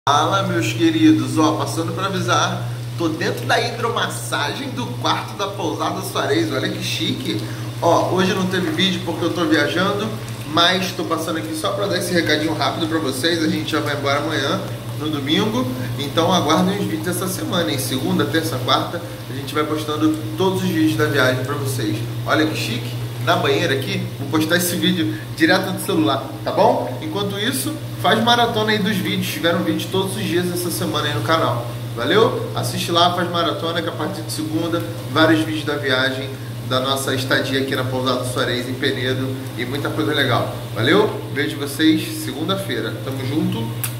Fala, meus queridos, passando para avisar, tô dentro da hidromassagem do quarto da pousada Suarez, olha que chique. Hoje não teve vídeo porque eu tô viajando, mas tô passando aqui só para dar esse recadinho rápido para vocês. A gente já vai embora amanhã, no domingo, então aguardem os vídeos essa semana, em segunda, terça, quarta, a gente vai postando todos os vídeos da viagem para vocês. Olha que chique, na banheira aqui, vou postar esse vídeo direto do celular, tá bom? Enquanto isso, faz maratona aí dos vídeos, tiveram vídeos todos os dias essa semana aí no canal, valeu? Assiste lá, faz maratona, que a partir de segunda, vários vídeos da viagem, da nossa estadia aqui na pousada Suarez, em Penedo, e muita coisa legal, valeu? Vejo vocês segunda-feira, tamo junto.